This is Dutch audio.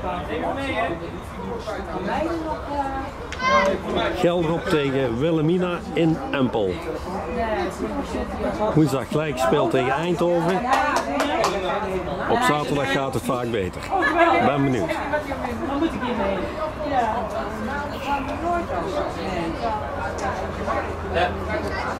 Gelderop tegen Wilhelmina in Empel. Woensdag gelijk gespeeld tegen Eindhoven. Op zaterdag gaat het vaak beter. Ben benieuwd. Dan moet ik hiermee. Ja.